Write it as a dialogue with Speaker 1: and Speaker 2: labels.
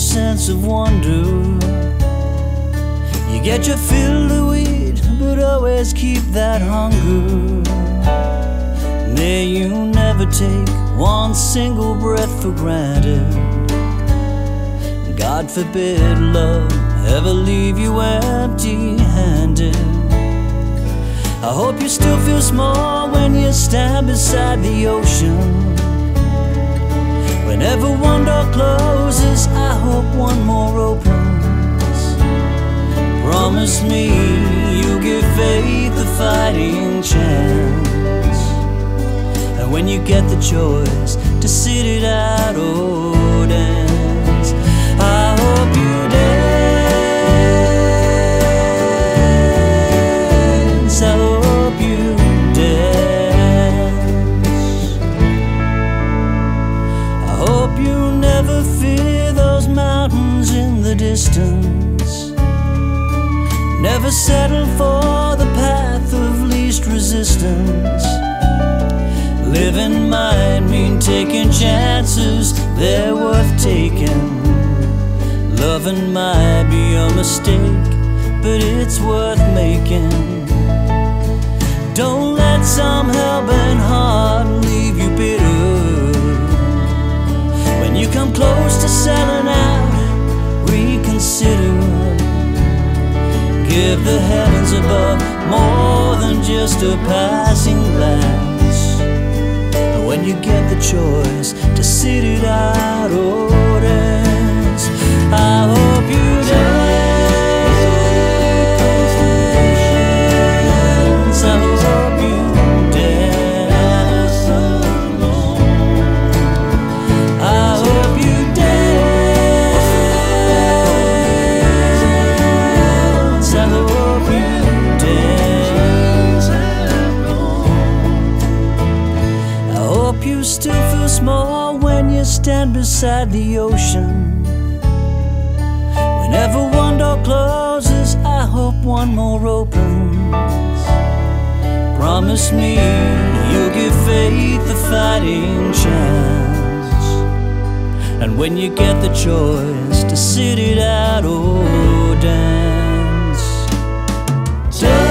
Speaker 1: sense of wonder. You get your fill of weed, but always keep that hunger. May you never take one single breath for granted. God forbid love ever leave you empty-handed. I hope you still feel small when you stand beside the ocean. Whenever one door closes, I hope one more opens. Promise me you'll give faith a fighting chance. And when you get the choice to sit it out or dance, I hope you dance. I hope you dance. I hope you never fear those mountains in the distance. Never settle for the path of least resistance. Living might mean taking chances, they're worth taking. Loving might be a mistake, but it's worth making. Don't let some hell-bent heart leave you bitter. When you come close to selling out, reconsider. Give the heavens above more than just a passing glance. When you get the choice to sit it out or dance, I hope you dance. I hope you dance. I hope you dance. I hope you dance. I hope you still feel small when you stand beside the ocean. Whenever one door closes, I hope one more opens. Promise me you'll give faith a fighting chance. And when you get the choice to sit it out or dance,